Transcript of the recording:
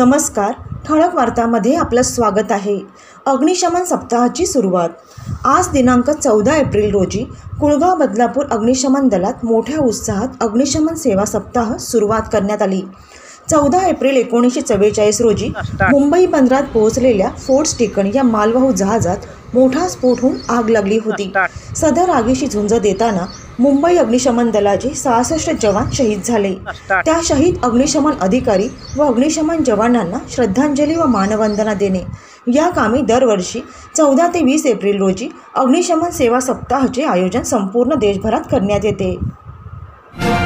नमस्कार, ठळक वार्तामध्ये आपलं स्वागत आहे। अग्निशमन सप्ताहाची सुरुवात आज दिनांक 14 एप्रिल रोजी कुळगाव बदलापूर अग्निशमन दलात मोठ्या उत्साहात अग्निशमन सेवा सप्ताह सुरुवात करण्यात आली। 14 एप्रिल 1944 रोजी मुंबई बंदरात पोहोचलेल्या फोर्ट स्टिकन या मालवाहू जहाजात मोठा स्फोट होऊन आग लागली होती। सदर आगीशी झुंज देताना मुंबई अग्निशमन दलाचे 66 जवान शहीद झाले। त्या शहीद अग्निशमन अधिकारी व अग्निशमन जवानांना श्रद्धांजली व मानवंदना देणे या कामी दरवर्षी 14 ते 20 एप्रिल रोजी अग्निशमन सेवा सप्ताहाचे आयोजन संपूर्ण देशभरात करण्यात येते।